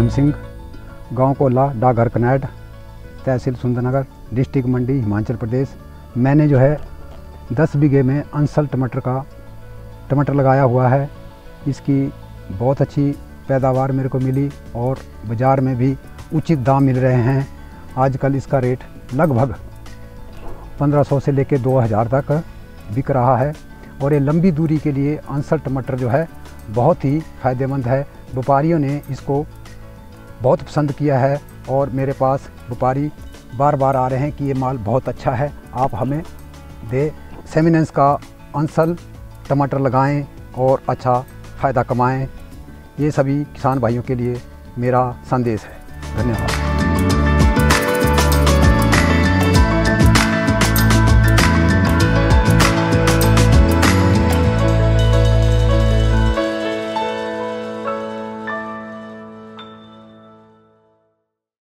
प्रेम सिंह, गांव कोल्ला, डाकघर कनैट, तहसील सुंदरनगर, डिस्ट्रिक्ट मंडी, हिमाचल प्रदेश। मैंने जो है 10 बीघे में अंसल टमाटर लगाया हुआ है। इसकी बहुत अच्छी पैदावार मेरे को मिली और बाज़ार में भी उचित दाम मिल रहे हैं। आजकल इसका रेट लगभग 1500 से लेकर 2000 तक बिक रहा है और ये लंबी दूरी के लिए अंसल टमाटर जो है बहुत ही फ़ायदेमंद है। व्यापारियों ने इसको बहुत पसंद किया है और मेरे पास व्यापारी बार बार आ रहे हैं कि ये माल बहुत अच्छा है, आप हमें दे। सेमिनेंस का अंसल टमाटर लगाएं और अच्छा फ़ायदा कमाएं। ये सभी किसान भाइयों के लिए मेरा संदेश है। धन्यवाद।